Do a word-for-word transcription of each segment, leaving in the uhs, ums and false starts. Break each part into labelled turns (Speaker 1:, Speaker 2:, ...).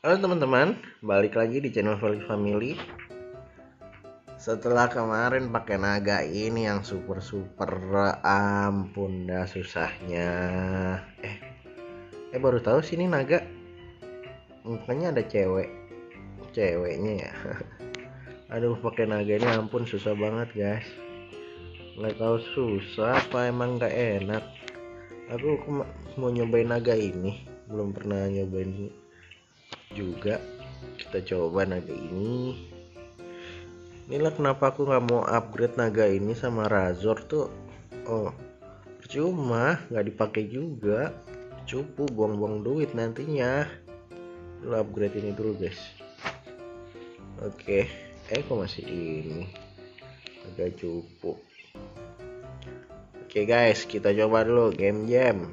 Speaker 1: Halo teman-teman, balik lagi di channel Valid Family. Setelah kemarin pakai naga ini yang super super, ampun dah susahnya. Eh, eh baru tahu sih ini naga. Mukanya ada cewek, ceweknya ya. Aduh, pakai naga ini ampun susah banget guys. Nggak tahu susah apa emang nggak enak. Aku mau nyobain naga ini, belum pernah nyobain juga. Kita coba naga ini. Inilah kenapa aku nggak mau upgrade naga ini sama Razor tuh. Oh, cuma nggak dipakai juga, cupu buang-buang duit nantinya. Lo upgrade ini dulu guys. Oke, eh kok masih ini agak cupu. Oke guys, kita coba dulu game jam.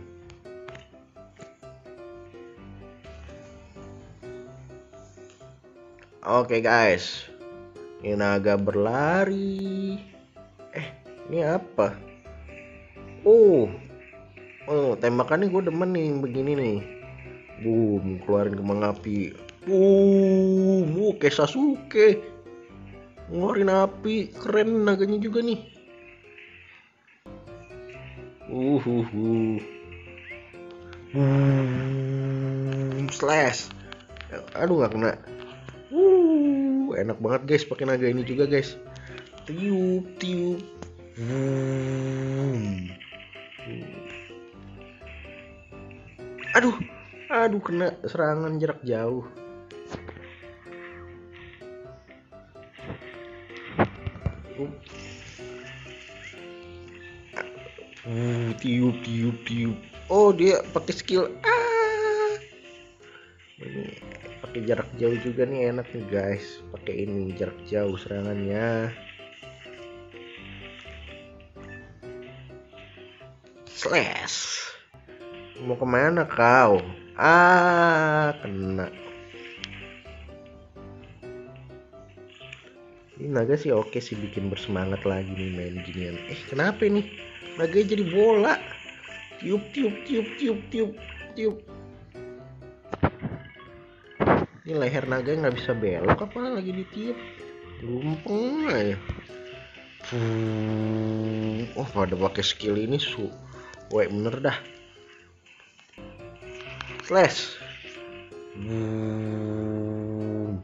Speaker 1: Oke guys, ini naga berlari. Eh, ini apa? Oh, oh tembakannya gue demen nih begini nih. Boom, keluarin kembang api. Boom, oh, kayak Sasuke. Ngeluarin api, keren naganya juga nih. Uh, uh, uh. Boom, slash. Aduh, nggak kena. Uh, enak banget guys, pakai naga ini juga guys. Tiup, tiup. Hmm. Aduh, aduh kena serangan jarak jauh. Uh, tiup, tiup, tiup. Oh, dia pakai skill. Ah, ini pakai jarak jauh juga nih, enak nih guys. Pakai ini jarak jauh serangannya. Slash. Mau kemana kau? Ah, kena. Ini naga sih oke sih, bikin bersemangat lagi nih main ginian. Eh, kenapa ini? Naga jadi bola. Tiup, tiup, tiup, tiup, tiup, tiup. Ini leher naga nggak bisa belok apa lagi ditiup? Lumpeng aja. Hmm, oh pada pakai skill ini su, weh bener dah. Slash. Hmm.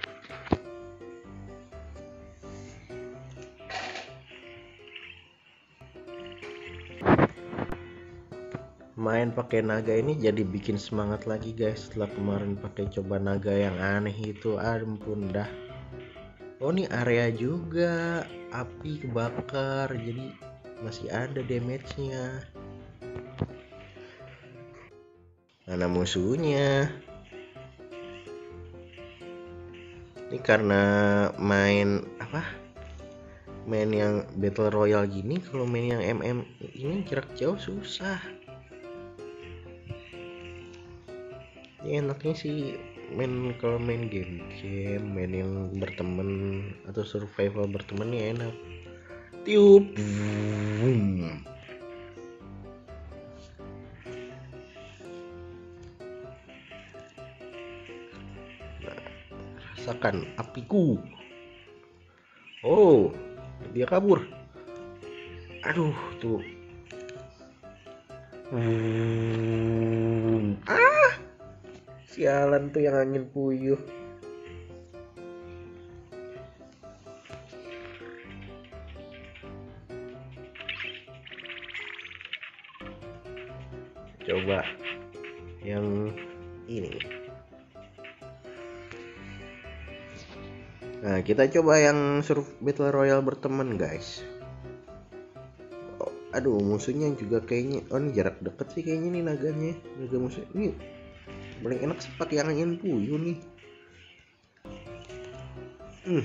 Speaker 1: Main pakai naga ini jadi bikin semangat lagi guys. Setelah kemarin pakai coba naga yang aneh itu, ampun dah. Oh, ini area juga, api kebakar, jadi masih ada damage-nya. Mana musuhnya? Ini karena main apa? Main yang battle royale gini, kalau main yang M M ini jarak jauh susah. Ini enaknya sih main kalau main game game main yang berteman atau survival berteman nih enak. Tiup. Boom. Nah, rasakan apiku. Oh, dia kabur. Aduh, tuh. Hmm. Ah, sialan tuh yang angin puyuh. Coba yang ini. Nah, kita coba yang surf battle royale berteman guys. Oh, aduh, musuhnya juga kayaknya, oh ini jarak deket sih kayaknya nih naganya. Naga musuh ini paling enak sih pakai yang angin puyuh nih. Hmm.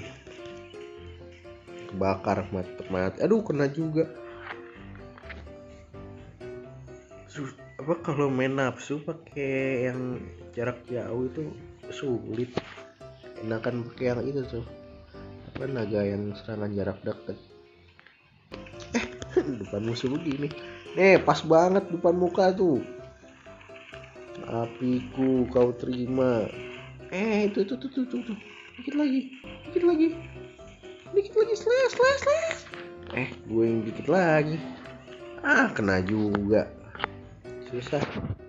Speaker 1: Kebakar mati. Aduh, kena juga. Apa kalau main nafsu pakai yang jarak jauh itu sulit. Enakan pakai yang itu tuh, apa naga yang serangan jarak dekat. Eh, depan musuh begini nih, pas banget depan muka tuh. Apiku kau terima. Eh itu tuh tuh tuh tuh, tuh. Dikit lagi, dikit lagi, dikit lagi, slash slash slash. Eh gue yang dikit lagi. Ah kena juga. Susah.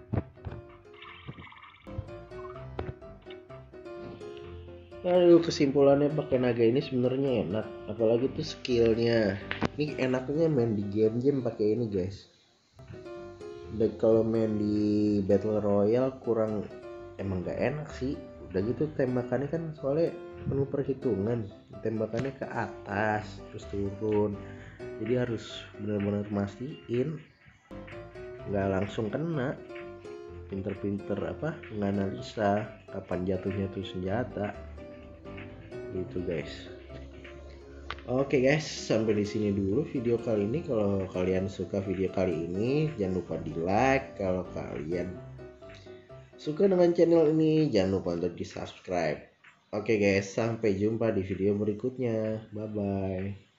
Speaker 1: Aduh, kesimpulannya pakai naga ini sebenarnya enak, apalagi tuh skillnya. Ini enaknya main di game-game pakai ini guys. Dan kalau main di Battle Royale kurang, emang gak enak sih. Udah gitu tembakannya kan soalnya penuh perhitungan, tembakannya ke atas terus turun. Jadi harus benar-benar mastiin nggak langsung kena. Pinter-pinter apa menganalisa kapan jatuhnya tuh senjata. Gitu guys. Oke guys, sampai di sini dulu video kali ini. Kalau kalian suka video kali ini, jangan lupa di like. Kalau kalian suka dengan channel ini, jangan lupa untuk di subscribe. Oke guys, sampai jumpa di video berikutnya. Bye bye.